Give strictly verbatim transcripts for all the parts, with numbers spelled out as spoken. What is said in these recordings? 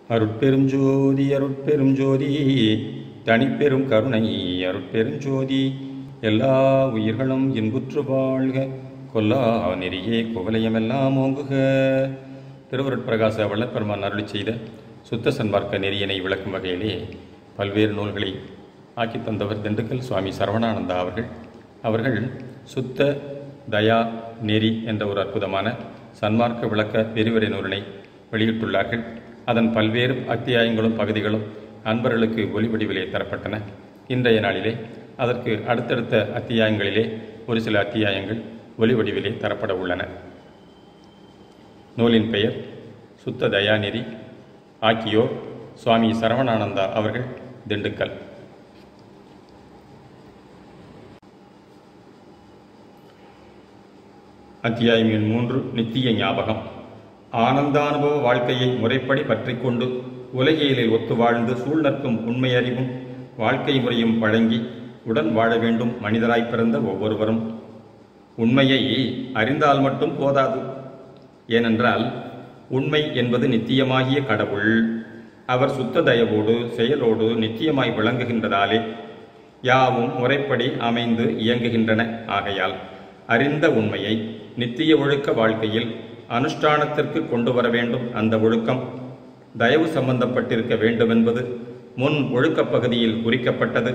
அருட்பெரும் ஜோதி அருட்பெரும் ஜோதி தனிப்பெரும் கருணை அருட்பெரும் ஜோதி எல்லா உயிர்களும் இன்புற்று வாழ்க கொல்லா நெறியே குவலயமெல்லாம் ஓங்குக. திருவருட்பிரகாச வள்ளற்பெருமான் அருளி செய்த சுத்த சன்மார்க்க நெறியினை விளக்கும் வகையிலே பல்வேறு நூல்களை ஆக்கி தந்தவர் திண்டுக்கல் சுவாமி சரவணானந்தா அவர்கள். அவர்கள் சுத்த தயா நெறி என்ற ஒரு அற்புதமான சன்மார்க்க விளக்க விரிவுரை நூலினை வெளியிட்டுள்ளார்கள். அதன் பல்வேறு அத்தியாயங்களும் பகுதிகளும் அன்பர்களுக்கு ஒலி வடிவிலே தரப்பட்டன. இன்றைய நாளிலே அதற்கு அடுத்தடுத்த அத்தியாயங்களிலே ஒரு சில அத்தியாயங்கள் ஒலி வடிவிலே தரப்பட உள்ளன. நூலின் பெயர் சுத்த தயாநெறி. ஆக்கியோர் சுவாமி சரவணானந்தா அவர்கள், திண்டுக்கல். அத்தியாயம் எண் மூன்று, நித்திய ஞாபகம். ஆனந்தானுபவ வாழ்க்கையை முறைப்படி பற்றி கொண்டு உலகியலில் ஒத்து வாழ்ந்து சூழ்நற்கும் உண்மையறிவும் வாழ்க்கை முறையும் வழங்கி உடன் வாழ வேண்டும் மனிதராய் பிறந்த ஒவ்வொருவரும். உண்மையை அறிந்தால் மட்டும் போதாது. ஏனென்றால் உண்மை என்பது நித்தியமாகிய கடவுள். அவர் சுத்த தயவோடு செயலோடு நித்தியமாய் விளங்குகின்றதாலே யாவும் முறைப்படி அமைந்து இயங்குகின்றன. ஆகையால் அறிந்த உண்மையை நித்திய ஒழுக்க வாழ்க்கையில் அனுஷ்டானத்திற்கு கொண்டு வர வேண்டும். அந்த ஒழுக்கம் தயவு சம்பந்தப்பட்டிருக்க வேண்டும் என்பது முன் ஒழுக்கப் பகுதியில் குறிக்கப்பட்டது.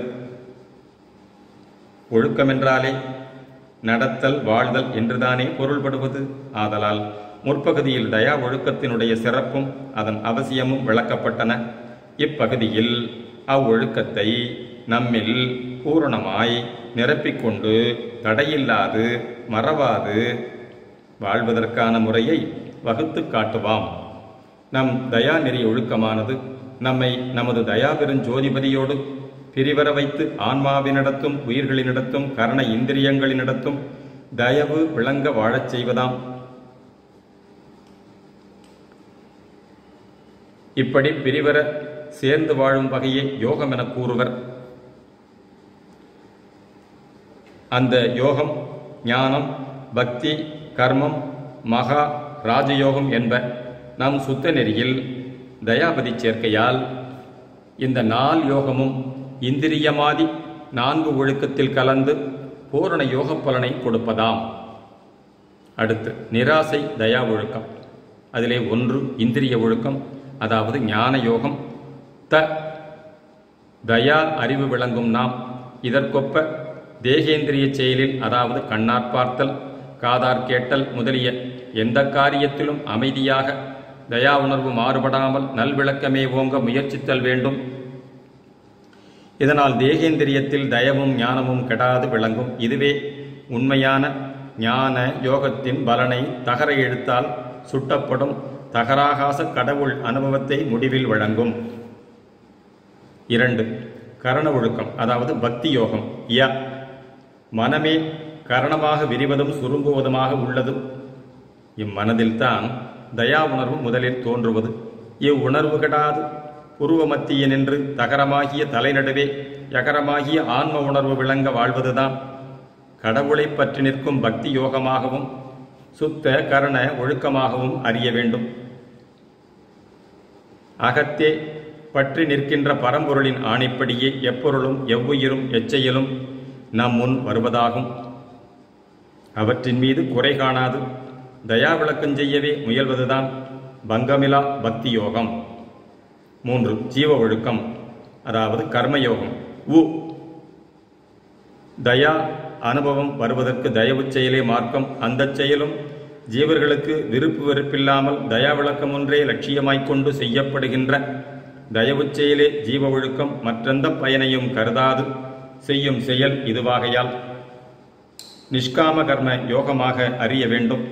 ஒழுக்கமென்றாலே நடத்தல் வாழ்தல் என்றுதானே பொருள்படுவது. ஆதலால் முற்பகுதியில் தயா ஒழுக்கத்தினுடைய சிறப்பும் அதன் அவசியமும் விளக்கப்பட்டன. இப்பகுதியில் அவ்வொழுக்கத்தை நம்மில் பூரணமாய் நிரப்பிக்கொண்டு தடையில்லாது மறவாது வாழ்வதற்கான முறையை வகுத்து காட்டுவாம். நம் தயா நெறி ஒழுக்கமானது நம்மை நமது தயாபெருஞ் ஜோதிபதியோடு பிரிவர வைத்து ஆன்மாவினிடத்தும் உயிர்களினிடத்தும் கரண இந்திரியங்களினிடத்தும் தயவு விளங்க வாழச் செய்வதாம். இப்படி பிரிவர சேர்ந்து வாழும் வகையை யோகம் என கூறுவர். அந்த யோகம் ஞானம், பக்தி, கர்மம், மகா ராஜயோகம் என்ப நம் சுத்த நெறியில் தயாபதி சேர்க்கையால் இந்த நால் யோகமும் இந்திரியமாதி நான்கு ஒழுக்கத்தில் கலந்து பூரண யோக பலனை கொடுப்பதாம். அடுத்து நிராசை தயா ஒழுக்கம். அதிலே ஒன்று இந்திரிய ஒழுக்கம், அதாவது ஞான யோகம். த தயா அறிவு விளங்கும் நாம் இதற்கொப்ப தேகேந்திரிய செயலில், அதாவது கண்ணார் பார்த்தல், காதார் கேட்டல் முதலிய எந்த காரியத்திலும் அமைதியாக தயா உணர்வு மாறுபடாமல் நல்விளக்கமே ஓங்க முயற்சித்தல் வேண்டும். இதனால் தேகேந்திரியத்தில் தயவும் ஞானமும் கெடாது விளங்கும். இதுவே உண்மையான ஞான யோகத்தின் பலனை தகர எழுத்தால் சுட்டப்படும் தகராகாச கடவுள் அனுபவத்தை முடிவில் வழங்கும். இரண்டு கரண ஒழுக்கம், அதாவது பக்தி யோகம். ய மனமே கரணமாக விரிவதும் சுருங்குவதுமாக உள்ளது. இம்மனதில்தான் தயா உணர்வு முதலில் தோன்றுவது. இவ்வுணர்வு கெடாது புருவ மத்திய நின்று தகரமாகிய தலைநடுவே யகரமாகிய ஆன்ம உணர்வு விளங்க வாழ்வதுதான் கடவுளை பற்றி நிற்கும் பக்தி யோகமாகவும் சுத்த கரண ஒழுக்கமாகவும் அறிய வேண்டும். அகத்தே பற்றி நிற்கின்ற பரம்பொருளின் ஆணைப்படியே எப்பொருளும் எவ்வுயிரும் எச்செயலும் நம் முன் வருவதாகும். அவற்றின் மீது குறை காணாது தயா விளக்கம் செய்யவே முயல்வதுதான் பங்கமிலா பக்தி யோகம். மூன்று ஜீவ ஒழுக்கம், அதாவது கர்மயோகம். உ தயா அனுபவம் வருவதற்கு தயவு செயலே மார்க்கம். அந்த செயலும் ஜீவர்களுக்கு விருப்பு வெறுப்பில்லாமல் தயா விளக்கம் ஒன்றே லட்சியமாய்க்கொண்டு செய்யப்படுகின்ற தயவு செயலே ஜீவ ஒழுக்கம். மற்றெந்த பயனையும் கருதாது செய்யும் செயல் இதுவாகையால் நிஷ்காம கர்ம யோகமாக அறிய வேண்டும்.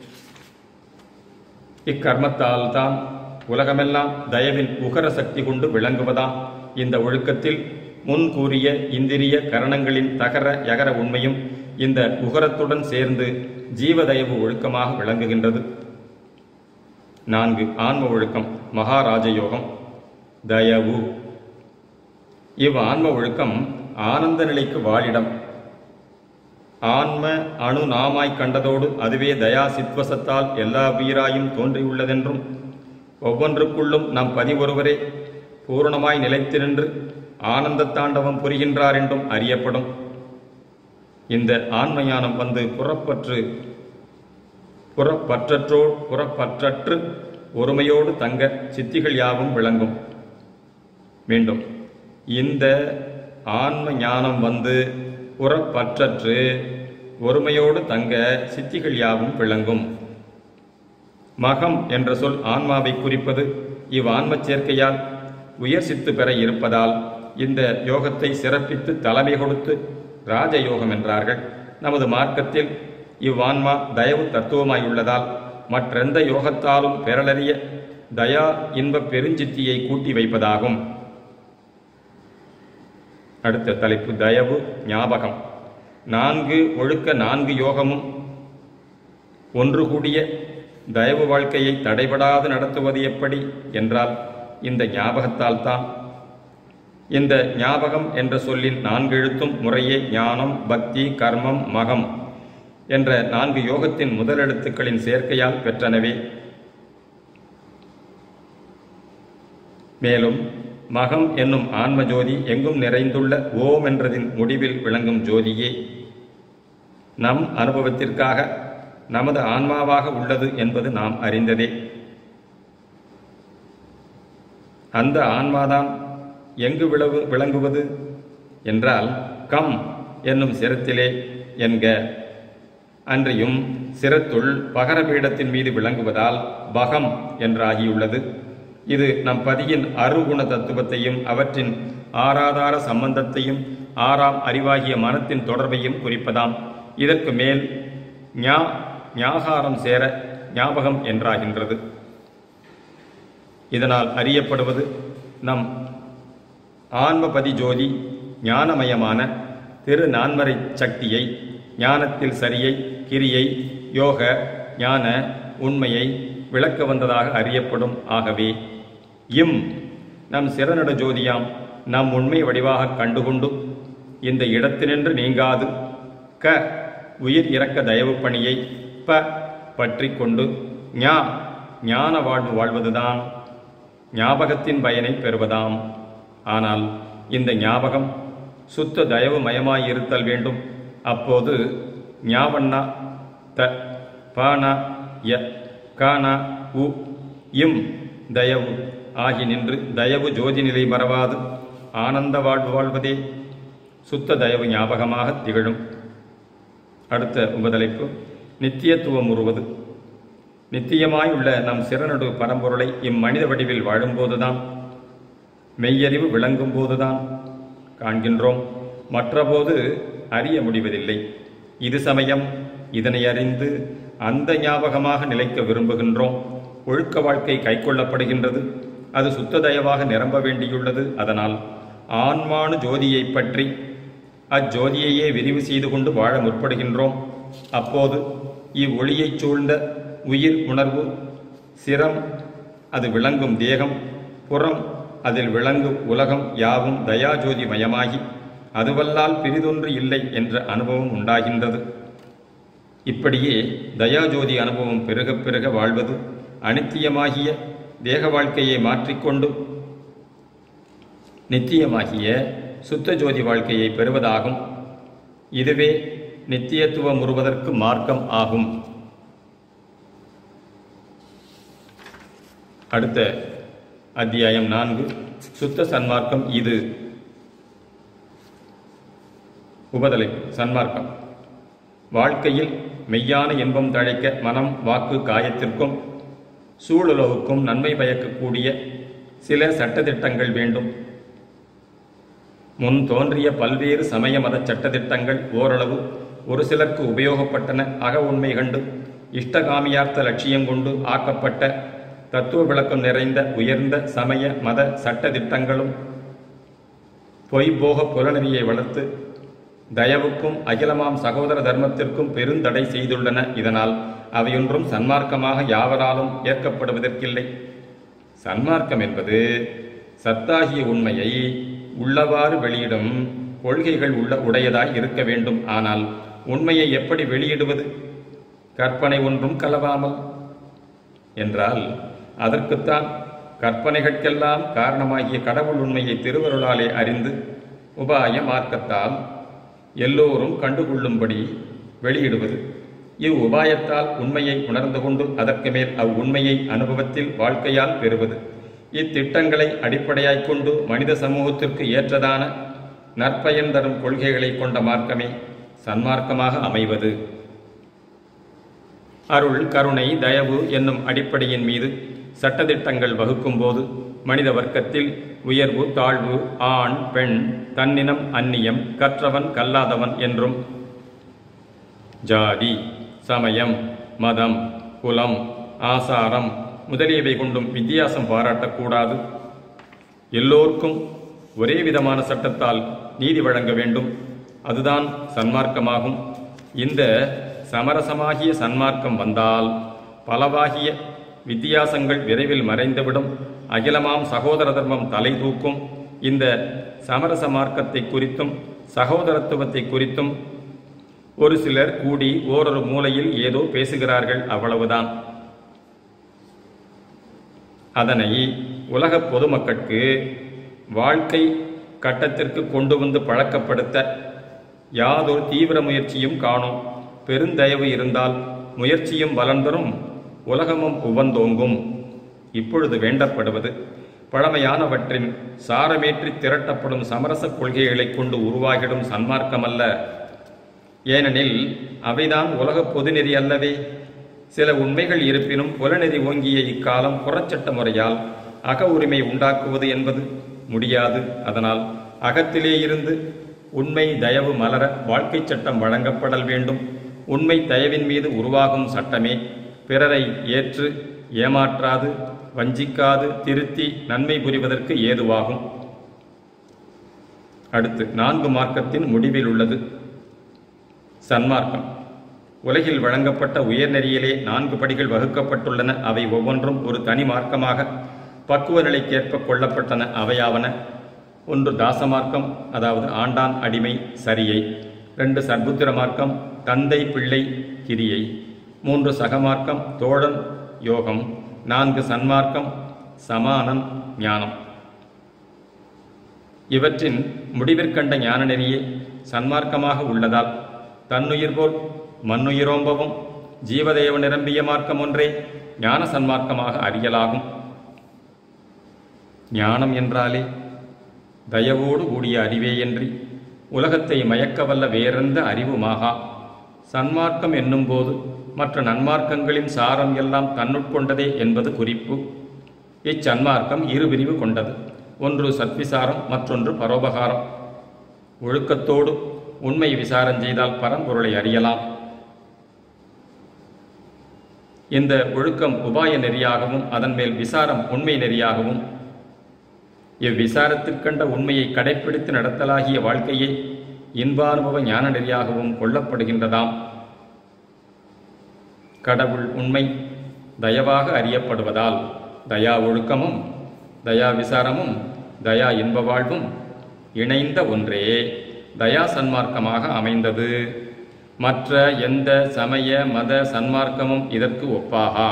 இக்கர்மத்தால் தான் உலகமெல்லாம் தயவின் உகர சக்தி கொண்டு விளங்குவதாம். இந்த ஒழுக்கத்தில் முன் கூறிய இந்திரிய கரணங்களின் தகர யகர உண்மையும் இந்த உகரத்துடன் சேர்ந்து ஜீவதயவு ஒழுக்கமாக விளங்குகின்றது. நான்கு ஆன்ம ஒழுக்கம், மகாராஜயோகம். தயவு இவ் ஆன்ம ஒழுக்கம் ஆனந்த நிலைக்கு வாழிடம். ஆன்ம அணு நாமாய் கண்டதோடு அதுவே தயா சித்வசத்தால் எல்லா உயிராயும் தோன்றியுள்ளதென்றும் ஒவ்வொன்றுக்குள்ளும் நம் பதி ஒருவரே பூரணமாய் நிலைத்து நின்று ஆனந்த தாண்டவம் புரிகின்றார் என்றும் அறியப்படும். இந்த ஆன்மஞானம் வந்து புறப்பற்று புறப்பற்றற்றோ புறப்பற்றற்று ஒருமையோடு தங்க சித்திகள் யாவும் விளங்கும். மீண்டும், இந்த ஆன்ம ஞானம் வந்து புறப்பற்றற்று ஒருமையோடு தங்க சித்திகள் யாவும் விளங்கும். மகம் என்ற சொல் ஆன்மாவை குறிப்பது. இவ் ஆன்ம சேர்க்கையால் உயர் சித்து பெற இருப்பதால் இந்த யோகத்தை சிறப்பித்து தலைமை கொடுத்து ராஜயோகம் என்றார்கள். நமது மார்க்கத்தில் இவ்வான்மா தயவு தத்துவமாயுள்ளதால் மற்றெந்த யோகத்தாலும் பெறலறிய தயா இன்ப பெருஞ்சித்தியை கூட்டி வைப்பதாகும். அடுத்த தலைப்பு தயவு ஞாபகம். நான்கு ஒழுக்க நான்கு யோகமும் ஒன்று கூடிய தயவு வாழ்க்கையை தடைபடாது நடத்துவது எப்படி என்றால் இந்த ஞாபகத்தால் தான். இந்த ஞாபகம் என்ற சொல்லின் நான்கு எழுத்தும் முறையே ஞானம், பக்தி, கர்மம், மகம் என்ற நான்கு யோகத்தின் முதலெழுத்துக்களின் சேர்க்கையால் பெற்றனவே. மேலும் மகம் என்னும் ஆன்ம ஜோதி எங்கும் நிறைந்துள்ள ஓம் என்றதின் முடிவில் விளங்கும் ஜோதியே நம் அனுபவத்திற்காக நமது ஆன்மாவாக உள்ளது என்பது நாம் அறிந்ததே. அந்த ஆன்மாதான் எங்கு விளவு விளங்குவது என்றால் கம் என்னும் சிரத்திலே என்க. அன்றியும் சிரத்துள் பகரபீடத்தின் மீது விளங்குவதால் பகம் என்றாகியுள்ளது. இது நம் பதியின் அருகுண தத்துவத்தையும் அவற்றின் ஆராதார சம்பந்தத்தையும் ஆறாம் அறிவாகிய மனத்தின் தொடர்பையும் குறிப்பதாம். இதற்கு மேல் ஞா ஞாகாரம் சேர ஞாபகம் என்றாகின்றது. இதனால் அறியப்படுவது நம் ஆன்மபதி ஜோதி ஞானமயமான திரு நான்மறை சக்தியை, ஞானத்தில் சரியை, கிரியை, யோக ஞான உண்மையை விளக்க வந்ததாக அறியப்படும். ஆகவே இம் நம் சிறநட ஜோதியாம் நம் உண்மை வடிவாக கண்டுகொண்டு இந்த இடத்தினின்று நீங்காது க உயிர் இறக்க தயவு பணியை ப பற்றி கொண்டு ஞா ஞான வாழ்வு வாழ்வதுதான் ஞாபகத்தின் பயனை பெறுவதாம். ஆனால் இந்த ஞாபகம் சுத்த தயவு மயமாயிருத்தல் வேண்டும். அப்போது ஞாவண்ணா த பானா ய கானா உ இம் தயவு ஆகி நின்று தயவு ஜோதி நிலை மறவாது ஆனந்த வாழ்வு வாழ்வதே சுத்த தயவு ஞாபகமாக திகழும். அடுத்த உபதலைப்பு நித்தியத்துவம் உருவது. நித்தியமாயுள்ள நம் சிறநடு பரம்பொருளை இம்மனித வடிவில் வாழும்போதுதான், மெய்யறிவு விளங்கும் போதுதான் காண்கின்றோம். மற்றபோது அறிய முடிவதில்லை. இது சமயம் இதனை அறிந்து அந்த ஞாபகமாக நிலைக்க விரும்புகின்றோம். ஒழுக்க வாழ்க்கை கைக்கொள்ளப்படுகின்றது. அது சுத்த தயவாக நிரம்ப வேண்டியுள்ளது. அதனால் ஆன்மானு ஜோதியை பற்றி அஜோதியையே விரிவு செய்து கொண்டு வாழ முற்படுகின்றோம். அப்போது இவ்வொளியைச் சூழ்ந்த உயிர் உணர்வு, சிரம் அது விளங்கும் தேகம், புறம் அதில் விளங்கும் உலகம் யாவும் தயாஜோதி மயமாகி அதுவல்லால் பிரிதொன்று இல்லை என்ற அனுபவம் உண்டாகின்றது. இப்படியே தயாஜோதி அனுபவம் பெருக பெருக வாழ்வது அனித்தியமாகிய தேக வாழ்க்கையை மாற்றிக்கொண்டு நித்தியமாகிய சுத்த ஜோதி வாழ்க்கையை பெறுவதாகும். இதுவே நித்தியத்துவம் உருவதற்கு மார்க்கம் ஆகும். அடுத்த அத்தியாயம் நான்கு, சுத்த சன்மார்க்கம். இது உபதலைப்பு சன்மார்க்கம். வாழ்க்கையில் மெய்யான இன்பம் தழைக்க மனம், வாக்கு, காயத்திற்கும் சூழலுக்கும் நன்மை பயக்கக்கூடிய சில சட்டதிட்டங்கள் வேண்டும். முன் தோன்றிய பல்வேறு சமய மத சட்டதிட்டங்கள் ஓரளவு ஒரு சிலருக்கு உபயோகப்பட்டன. அக உண்மை கண்டு இஷ்டகாமியார்த்த லட்சியம் கொண்டு ஆக்கப்பட்ட தத்துவ விளக்கம் நிறைந்த உயர்ந்த சமய மத சட்டதிட்டங்களும் பொய்போக புலனறியை வளர்த்து தயவுக்கும் அகிலமாம் சகோதர தர்மத்திற்கும் பெருந்தடை செய்துள்ளன. இதனால் அவையொன்றும் சன்மார்க்கமாக யாவராலும் ஏற்கப்படுவதற்கில்லை. சன்மார்க்கம் என்பது சத்தாகிய உண்மையை உள்ளவாறு வெளியிடும் கொள்கைகள் உள்ள உடையதாய் இருக்க வேண்டும். ஆனால் உண்மையை எப்படி வெளியிடுவது? கற்பனை ஒன்றும் கலவாமல் என்றால் அதற்குத்தான் கற்பனைகளுக்கெல்லாம் காரணமாகிய கடவுள் உண்மையை திருவருளாலே அறிந்து உபாய மார்க்கத்தால் எல்லோரும் கண்டுகொள்ளும்படி வெளியிடுவது. இவ் உபாயத்தால் உண்மையை உணர்ந்து கொண்டு அதற்கு மேல் அவ் உண்மையை அனுபவத்தில் வாழ்க்கையால் பெறுவது. இத்திட்டங்களை அடிப்படையாய்க் கொண்டு மனித சமூகத்திற்கு ஏற்றதான நற்பயன் தரும் கொள்கைகளை கொண்ட மார்க்கமே சன்மார்க்கமாக அமைவது. அருள், கருணை, தயவு என்னும் அடிப்படையின் மீது சட்டதிட்டங்கள் வகுக்கும் போது மனித வர்க்கத்தில் உயர்வு, தாழ்வு, ஆண், பெண், தன்னினம், அந்நியம், கற்றவன், கல்லாதவன் என்றும் ஜாதி, சமயம், மதம், குலம், ஆசாரம் முதலியவை கொண்டும் வித்தியாசம் பாராட்டக்கூடாது. எல்லோருக்கும் ஒரே விதமான சட்டத்தால் நீதி வழங்க வேண்டும். அதுதான் சன்மார்க்கமாகும். இந்த சமரசமாகிய சன்மார்க்கம் வந்தால் பலவாகிய வித்தியாசங்கள் விரைவில் மறைந்துவிடும். அகிலமாம் சகோதர தர்மம் தலை தூக்கும். இந்த சமரச மார்க்கத்தை குறித்தும் சகோதரத்துவத்தை குறித்தும் ஒரு சிலர் கூடி ஓரொரு மூலையில் ஏதோ பேசுகிறார்கள், அவ்வளவுதான். அதனை உலக பொதுமக்களுக்கு வாழ்க்கை கட்டத்திற்கு கொண்டு வந்து பழக்கப்படுத்த யாதொரு தீவிர முயற்சியும் காணும். பெருந்தயவு இருந்தால் முயற்சியும் வளர்ந்தரும், உலகமும் உவந்தோங்கும். இப்பொழுது வேண்டப்படுவது பழமையானவற்றின் சாரமேற்றி திரட்டப்படும் சமரச கொள்கைகளை கொண்டு உருவாகிடும் சன்மார்க்கமல்ல. ஏனெனில் அவைதான் உலக பொதுநெறி அல்லவே. சில உண்மைகள் இருப்பினும் புலநெறி ஓங்கிய இக்காலம் புறச்சட்ட முறையால் அக உரிமை உண்டாக்குவது என்பது முடியாது. அதனால் அகத்திலே இருந்து உண்மை தயவு மலர வாழ்க்கை சட்டம் வழங்கப்படல் வேண்டும். உண்மை தயவின் மீது உருவாகும் சட்டமே பிறரை ஏற்று ஏமாற்றாது, வஞ்சிக்காது, திருத்தி நன்மை புரிவதற்கு ஏதுவாகும். அடுத்து நான்கு மார்க்கத்தின் முடிவில் உள்ளது சன்மார்க்கம். உலகில் வழங்கப்பட்ட உயர்நெறியிலே நான்கு படிகள் வகுக்கப்பட்டுள்ளன. அவை ஒவ்வொன்றும் ஒரு தனி மார்க்கமாக பக்குவ நிலைக்கேற்ப கொள்ளப்பட்டன. அவையாவன: ஒன்று தாசமார்க்கம், அதாவது ஆண்டான் அடிமை சரியை. ரெண்டு சர்புத்திர மார்க்கம், தந்தை பிள்ளை கிரியை. மூன்று சகமார்க்கம், தோழன் யோகம். நான்கு சன்மார்க்கம், சமானம் ஞானம். இவற்றின் முடிவிற்கண்ட ஞான நெறியே சன்மார்க்கமாக உள்ளதால் தன்னுயிர் போல் மண்ணுயிரோம்பவும் ஜீவதேவ நிரம்பிய மார்க்கம் ஒன்றே ஞான சன்மார்க்கமாக அறியலாகும். ஞானம் என்றாலே தயவோடு கூடிய அறிவேயன்றி உலகத்தை மயக்கவல்ல வேறெந்த அறிவுமாகா. சன்மார்க்கம் என்னும் போது மற்ற நன்மார்க்கங்களின் சாரம் எல்லாம் தன்னுட்கொண்டதே என்பது குறிப்பு. இச்சன்மார்க்கம் இரு பிரிவு கொண்டது. ஒன்று சத்விசாரம், மற்றொன்று பரோபகாரம். ஒழுக்கத்தோடு உண்மை விசாரம் செய்தால் பரம்பொருளை அறியலாம். இந்த ஒழுக்கம் உபாய நெறியாகவும் அதன் மேல் விசாரம் உண்மை நெறியாகவும், இவ்விசாரத்திற்கண்ட உண்மையை கடைப்பிடித்து நடத்தலாகிய வாழ்க்கையே இன்பானுபவ ஞான நெறியாகவும் கொள்ளப்படுகின்றதாம். கடவுள் உண்மை தயவாக அறியப்படுவதால் தயா ஒழுக்கமும் தயா விசாரமும் தயா இன்ப வாழ்வும் இணைந்த ஒன்றே தயா சன்மார்க்கமாக அமைந்தது. மற்ற எந்த சமய மத சன்மார்க்கமும் இதற்கு ஒப்பாகா.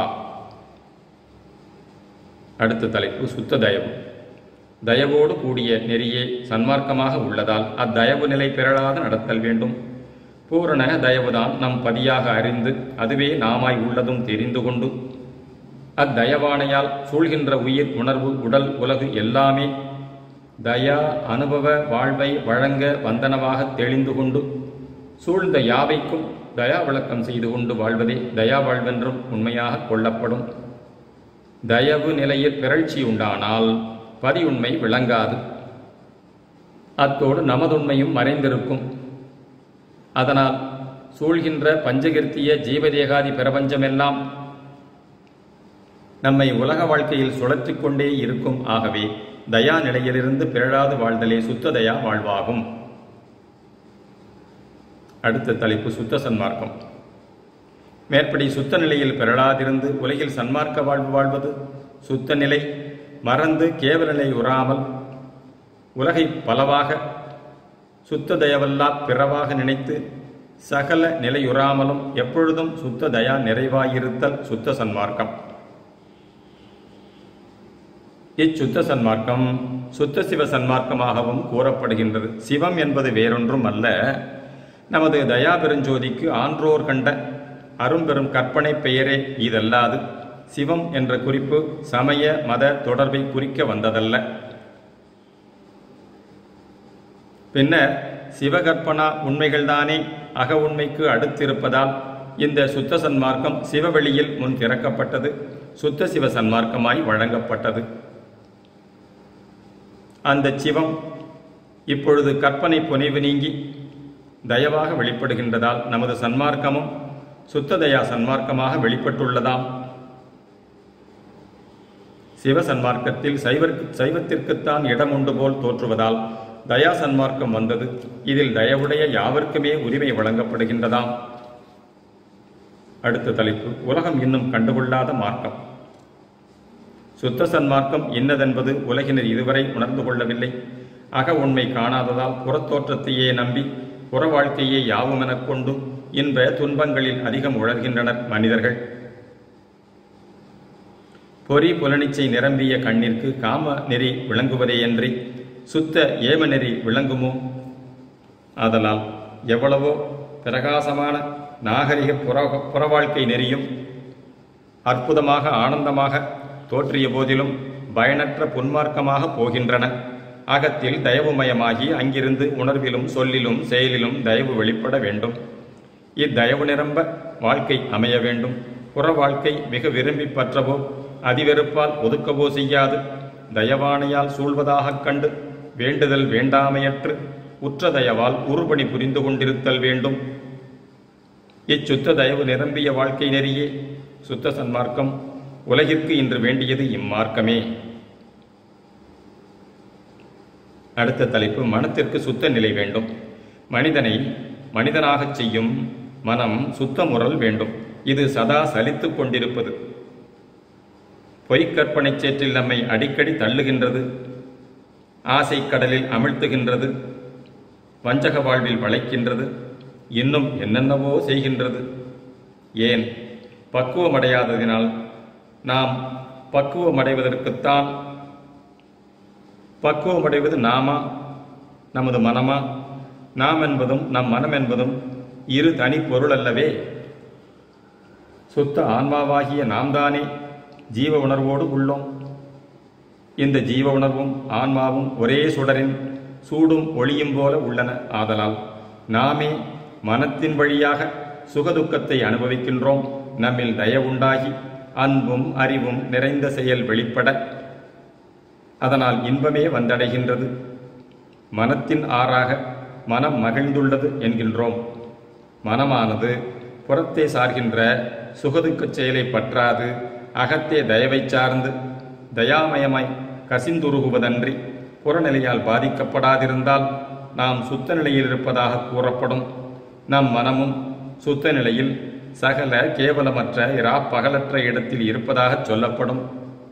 அடுத்த தலைப்பு சுத்த தயவு. தயவோடு கூடிய நெறியே சன்மார்க்கமாக உள்ளதால் அத்தயவு நிலை பெறலாத நடத்தல் வேண்டும். பூரண தயவுதான் நம் பதியாக அறிந்து அதுவே நாமாய் உள்ளதும் தெரிந்து கொண்டு அத்தயவானையால் சூழ்கின்ற உயிர், உணர்வு, உடல், உலகு எல்லாமே தயா அனுபவ வாழ்வை வழங்க வந்தனவாக தெளிந்து கொண்டு சூழ்ந்த யாவைக்கும் தயா விளக்கம் செய்து கொண்டு வாழ்வதே தயா வாழ்வென்றும் உண்மையாக கொள்ளப்படும். தயவு நிலையில் பிறழ்ச்சி உண்டானால் பதியுண்மை விளங்காது. அத்தோடு நமதுண்மையும் மறைந்திருக்கும். அதனால் சூழ்கின்ற பஞ்சகிருத்திய ஜீவதேகாதி பிரபஞ்சமெல்லாம் நம்மை உலக வாழ்க்கையில் சுழற்றிக் கொண்டே இருக்கும். ஆகவே தயா நிலையிலிருந்து பிறழாது வாழ்தலே சுத்த தயா வாழ்வாகும். அடுத்த தலைப்பு சுத்த சன்மார்க்கம். மேற்படி சுத்த நிலையில் பிறழாதிருந்து உலகில் சன்மார்க்க வாழ்வு வாழ்வது சுத்த நிலை. மறந்து கேவல நிலை உறாமல் உலகை பலவாக சுத்த தயவல்லா பிறவாக நினைத்து சகல நிலையுறாமலும் எப்பொழுதும் சுத்த தயா நிறைவாயிருத்தல் சுத்த சன்மார்க்கம். இச்சுத்த சன்மார்க்கம் சுத்த சிவ சன்மார்க்கமாகவும் கூறப்படுகின்றது. சிவம் என்பது வேறொன்றும் அல்ல, நமது தயாபெருஞ்சோதிக்கு ஆன்றோர் கண்ட அரும்பெரும் கற்பனை பெயரே இதல்லாது சிவம் என்ற குறிப்பு சமய மத தொடர்பை குறிக்க வந்ததல்ல. பின்னர் சிவகற்பனா உண்மைகள்தானே அக உண்மைக்கு அடுத்திருப்பதால் இந்த சுத்த சன்மார்க்கம் சிவவெளியில் முன் திறக்கப்பட்டது, சுத்த சிவ சன்மார்க்கமாய் வழங்கப்பட்டது. அந்த சிவம் இப்பொழுது கற்பனை புனைவு நீங்கி தயவாக வெளிப்படுகின்றதால் நமது சன்மார்க்கமும் சுத்த தயா சன்மார்க்கமாக வெளிப்பட்டுள்ளதாம். சிவ சன்மார்க்கத்தில் சைவர் சைவத்திற்குத்தான் இடம் உண்டு போல் தோற்றுவதால் தயா சன்மார்க்கம் வந்தது. இதில் தயவுடைய யாவர்க்குமே உரிமை வழங்கப்படுகின்றதாம். அடுத்த தலைப்பு, உலகம் இன்னும் கண்டுகொள்ளாத மார்க்கம். சுத்த சன்மார்க்கம் இன்னதென்பது உலகினர் இதுவரை உணர்ந்து கொள்ளவில்லை. அக உண்மை காணாததால் புறத்தோற்றத்தையே நம்பி புற வாழ்க்கையே யாவுமெனக் கொண்டு இன்ப துன்பங்களில் அதிகம் உழல்கின்றனர் மனிதர்கள். பொறி புலனிச்சை நிரம்பிய கண்ணிற்கு காம நெறி விளங்குவதேயன்றி சுத்த ஏம நெறி விளங்குமோ? ஆதலால் எவ்வளவோ பிரகாசமான நாகரிக புற புற வாழ்க்கை நெறியும் அற்புதமாக ஆனந்தமாக தோற்றிய போதிலும் பயனற்ற புன்மார்க்கமாக போகின்றன. அகத்தில் தயவுமயமாகி அங்கிருந்து உணர்விலும் சொல்லிலும் செயலிலும் தயவு வெளிப்பட வேண்டும். இத்தயவு நிரம்ப வாழ்க்கை அமைய வேண்டும். புற வாழ்க்கை மிக விரும்பி பற்றவோ அதிவெறுப்பால் ஒதுக்கவோ செய்யாது தயவானையால் சூழ்வதாகக் கண்டு வேண்டுதல் வேண்டாமையற்று உற்ற தயவால் உருபணி புரிந்து கொண்டிருத்தல் வேண்டும். இச்சுத்த தயவு நிரம்பிய வாழ்க்கை நெறியே சுத்த சன்மார்க்கம். உலகிற்கு இன்று வேண்டியது இம்மார்க்கமே. அடுத்த தலைப்பு, மனத்திற்கு சுத்த நிலை வேண்டும். மனிதனை மனிதனாகச் செய்யும் மனம் சுத்த முறல் வேண்டும். இது சதா சலித்து கொண்டிருப்பது. பொய்க்கற்பனை சேற்றில் நம்மை அடிக்கடி தள்ளுகின்றது, ஆசை கடலில் அமிழ்த்துகின்றது, வஞ்சக வாழ்வில் வளைக்கின்றது, இன்னும் என்னென்னவோ செய்கின்றது. ஏன்? பக்குவமடையாததினால். நாம் பக்குவமடைவதற்குத்தான். பக்குவமடைவது நாமா, நமது மனமா? நாம் என்பதும் நம் மனம் என்பதும் இரு தனி பொருள் அல்லவே. சுத்த ஆன்மாவாகிய நாம் தானே ஜீவ உணர்வோடு உள்ளோம். இந்த ஜீவ உணர்வும் ஆன்மாவும் ஒரே சுடரின் சூடும் ஒளியும் போல உள்ளன. ஆதலால் நாமே மனத்தின் வழியாக சுகதுக்கத்தை அனுபவிக்கின்றோம். நம்மில் தயவுண்டாகி அன்பும் அறிவும் நிறைந்த செயல் வெளிப்பட அதனால் இன்பமே வந்தடைகின்றது. மனத்தின் ஆறாக மனம் மகிழ்ந்துள்ளது என்கின்றோம். மனமானது புறத்தே சார்கின்ற சுகதுக்கச் செயலை பற்றாது அகத்தே தயவை சார்ந்து தயாமயமாய் கசிந்துருகுவதன்றி புறநிலையால் பாதிக்கப்படாதிருந்தால் நாம் சுத்த நிலையில் இருப்பதாக கூறப்படும். நம் மனமும் சுத்த நிலையில் சகல கேவலமற்ற இரா பகலற்ற இடத்தில் இருப்பதாக சொல்லப்படும்.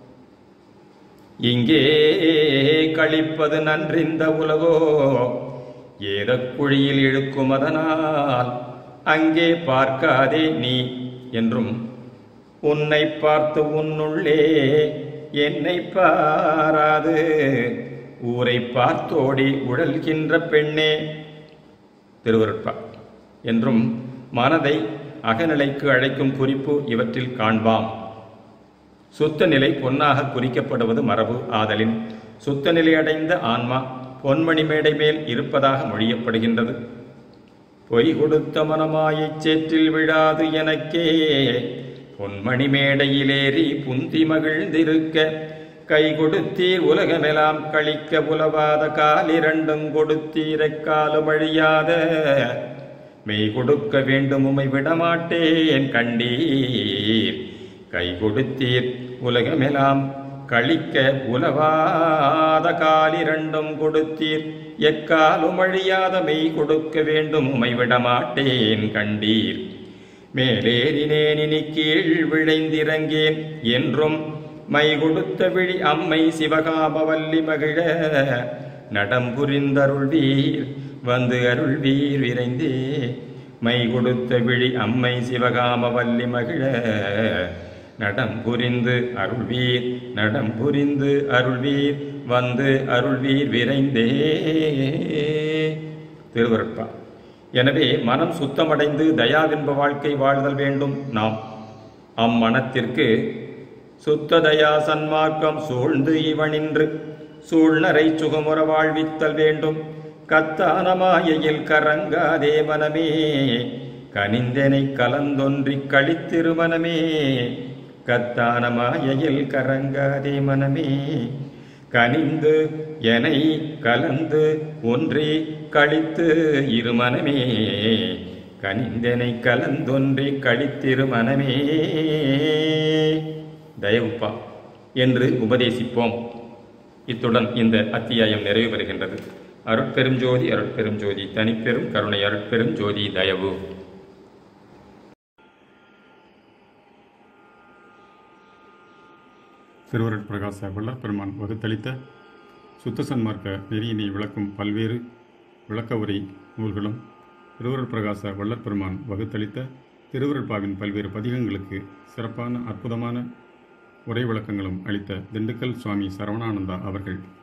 இங்கே கழிப்பது நன்றிந்த உலகோ ஏத குழியில் இழுக்கும் அதனால் அங்கே பார்க்காதே நீ என்றும் உன்னை பார்த்து உன்னுள்ளே என்னை பாராது ஊரை பார்த்தோடி உழல்கின்ற பெண்ணே திருவருட்பா என்றும் மனதை அகநிலைக்கு அழைக்கும் குறிப்பு இவற்றில் காண்பாம். சுத்த நிலை பொன்னாக குறிக்கப்படுவது மரபு ஆதலின் சுத்த நிலை அடைந்த ஆன்மா பொன்மணி மேடை மேல் இருப்பதாக மொழியப்படுகின்றது. பொய் கொடுத்த மனமாயைச் சேற்றில் விழாது எனக்கே பொன்மணி மேடையிலேறி புந்தி மகிழ்ந்திருக்க கை கொடுத்தீர் உலகமெல்லாம் கழிக்க புலவாத காலிரண்டும் கொடுத்தீரைக் காலும் அழியாத மெய் கொடுக்க வேண்டும் உமை விடமாட்டேன் கண்டீர் கை கொடுத்தீர் உலகமெல்லாம் கழிக்க புலவாத காலிரண்டும் கொடுத்தீர் எக்காலும் அழியாத மெய் கொடுக்க வேண்டும் உமை விடமாட்டேன் கண்டீர் மேலேறினேன் இனி கீழ் விழைந்திறங்கேன் என்றும் மை கொடுத்த விழி அம்மை சிவகாமவல்லி மகிழ நடம் புரிந்தருள்வீர் வந்து அருள்வீர் விரைந்தே மை கொடுத்த விழி அம்மை சிவகாமவல்லி மகிழ நடம் புரிந்து அருள்வீர் நடம் புரிந்து அருள்வீர் வந்து அருள்வீர் விரைந்தே. திருவருட்பா. எனவே மனம் சுத்தமடைந்து தயாவின்ப வாழ்க்கை வாழ்தல் வேண்டும் நாம். அம்மனத்திற்கு சுத்த தயா சன்மார்க்கம் சூழ்ந்து இவனின்று சூழ்நரை சுகமுற வாழ்வித்தல் வேண்டும். கத்தான மாயையில் கரங்காதே மனமே கனிந்தனை கலந்தொன்றி கழித்திருமனமே. கத்தான மாயையில் கரங்காதே மனமே கனிந்து எனை கலந்து ஒன்றி கழித்து இருமனமே. கனிந்தனை கலந்தொன்றி கழித்திருமனமே. தயவுப்பா என்று உபதேசிப்போம். இத்துடன் இந்த அத்தியாயம் நிறைவு பெறுகின்றது. அருட்பெரும் ஜோதி அருட்பெரும் ஜோதி தனிப்பெரும் கருணை அருட்பெரும் ஜோதி தயவு. திருவருட்பிரகாச வள்ளற்பெருமான் வகுத்தளித்த சுத்த சன்மார்க்க நெறியினை விளக்கும் பல்வேறு விளக்க உரை நூல்களும் திருவருட்பிரகாச வள்ளற்பெருமான் வகுத்தளித்த திருவருட்பாவின் பல்வேறு பதிகங்களுக்கு சிறப்பான அற்புதமான உரை விளக்கங்களும் அளித்த திண்டுக்கல் சுவாமி சரவணானந்தா அவர்கள்